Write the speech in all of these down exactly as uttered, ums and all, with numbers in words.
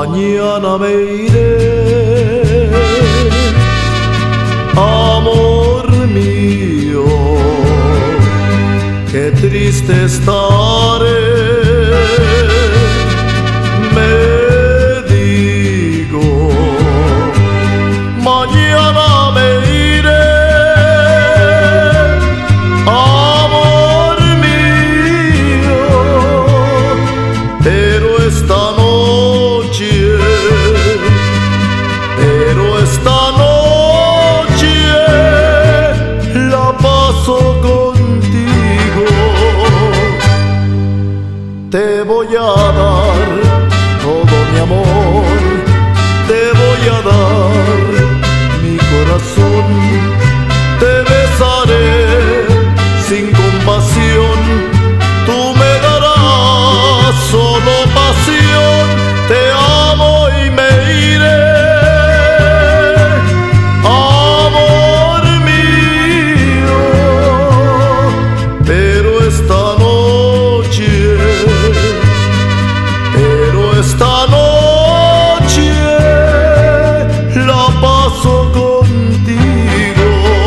Mañana me iré, amor mío, qué triste estaré. Me digo, mañana me iré, amor mío, pero esta noche, pero esta noche la paso contigo. Te voy a dar todo mi amor, te voy a dar mi corazón, te besaré sin compasión, tú me darás solo pasión. Te amo y me iré, amor mío, pero esta noche, pero esta noche la paso contigo.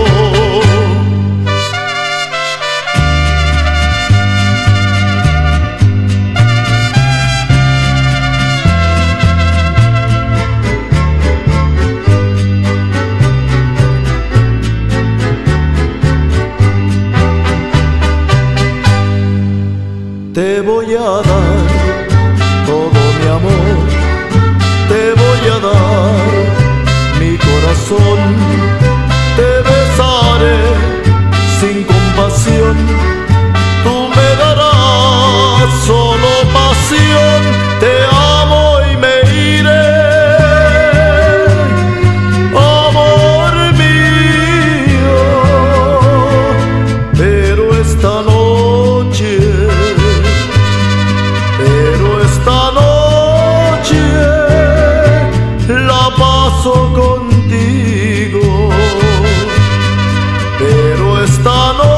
Te voy a dar todo mi amor, te voy a dar mi corazón, te besaré sin compasión, tú me darás solo pasión. Te amo y me iré, amor mío, pero esta noche, pero esta noche la paso contigo, pero esta noche